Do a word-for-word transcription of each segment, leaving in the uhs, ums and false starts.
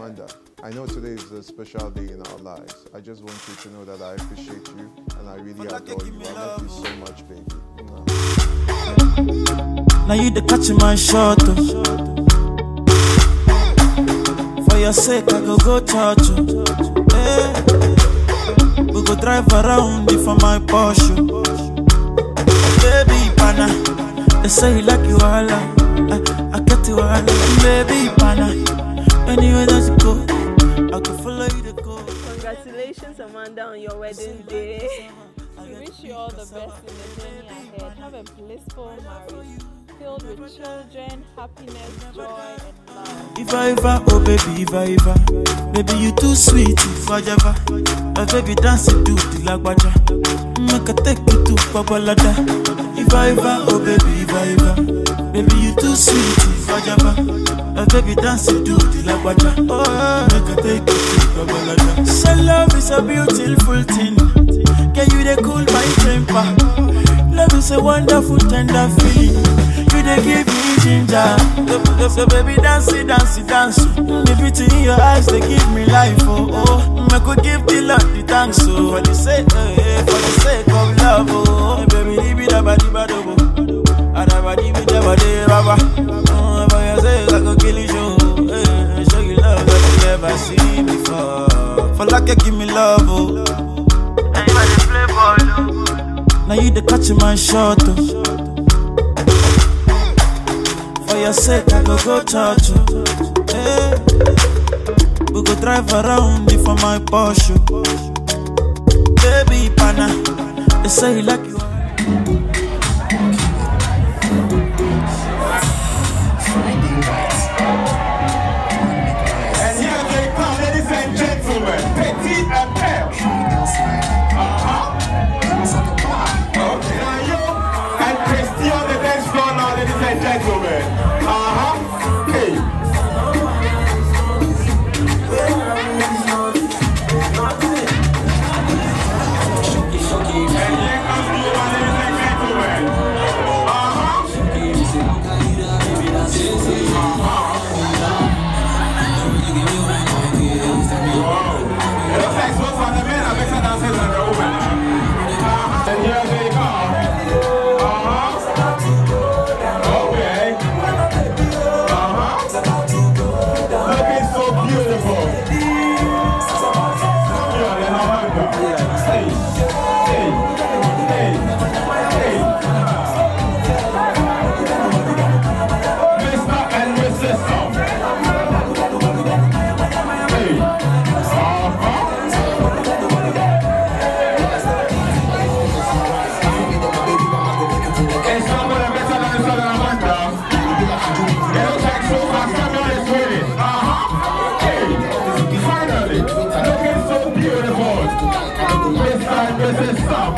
Amanda, I know today is a special day in our lives. I just want you to know that I appreciate you and I really adore you. I love you so much, baby. No. Now you the catch my shot. For your sake, I go go church. Hey. We go drive around it for my Porsche. Baby Pana, they say you like you all. I, I get you all. Baby Pana, anywhere that you go, I can follow you to go. Congratulations, Amanda, on your wedding day. We wish you all the best in the journey ahead. Have a blissful marriage filled with children, happiness, joy, and love. If I ever, oh baby, if I ever, baby you too sweet, if I ever, oh baby dance it to the lagwaja, make a take you to Babalada. If I ever, oh baby, if I ever, baby you too sweet, if I ever, oh baby dance it to the lagwaja, oh make a take you to Babalada. So love is a beautiful thing. Can you they cool my temper? Love is a wonderful tender feeling. You they give me ginger. So, so baby dance it, dance it, dance. The beauty in your eyes they give me life. Oh oh, I could give the Lord the thanks. So for the sake, eh, for the sake of love. Oh baby, leave it about the bad oh. I never leave it about the baba. Oh, for your sake I go kill you show. Eh, show you love that you never seen before. For like you give me love oh. Now you the catch my shot oh. For your sake I go go church oh. Hey. We go drive around it for my Porsche. Baby Pana, they say you like you and here they come, ladies and gentlemen, Petit and Pale. Uh-huh. Okay, now you and Christy on the dance floor now, ladies and gentlemen. Uh-huh. Hey. And here comes you, ladies and gentlemen. Uh-huh. Uh-huh. It looks like so far the men are better dancers than the women. Uh-huh. And here they come. Uh-huh. Okay. Uh-huh. Looking so beautiful. Yeah, then how about that? Hey, hey, hey, hey. Mister and Missus South. Hey. Uh-huh. It's not gonna be better than the Southern Amanda. It looks like so far Samuel is winning. Uh-huh. Hey, finally, looking so beautiful. Mister and Missus South.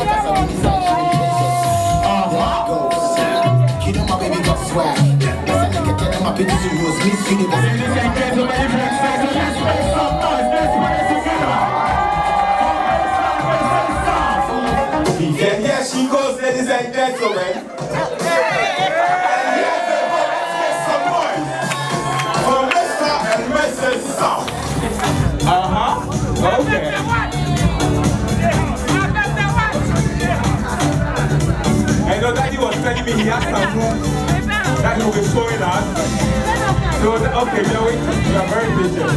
Uh-huh. You know my baby got swag. Listen, I can tell them my bitches who was Miss Universe. Ladies and gentlemen, if you're excited, let's make some noise. Let's put it together. He said, yes, she goes, ladies and gentlemen. And yes, they go, let's make some noise for Mister and Missus South. Uh-huh. Okay. I know Daddy was telling me he has some room that he will be showing us. So, okay, we are waiting. We are very patient.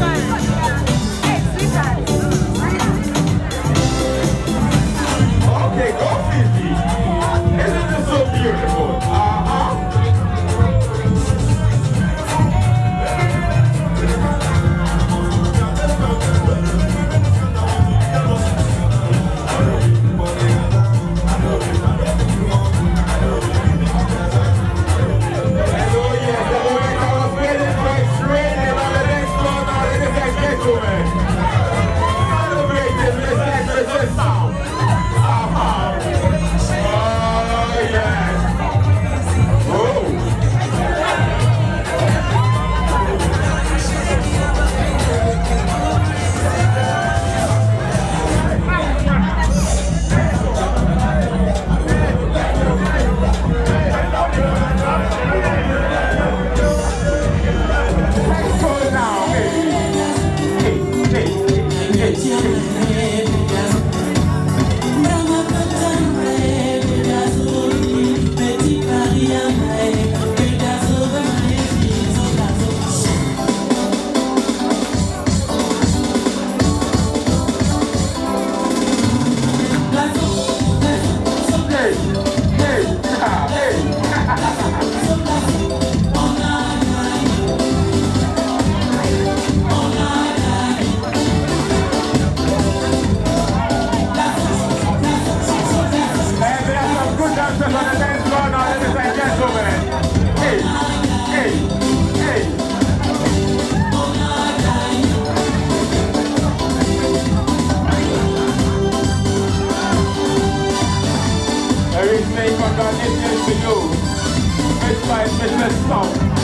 Okay, go fifty. Isn't it so beautiful? Uh-huh. Hello, yes, the way I was waiting for it, raining on the next floor now, ladies and gentlemen. Celebrating, let's get this sound. Uh-huh. Oh, yes. by special song.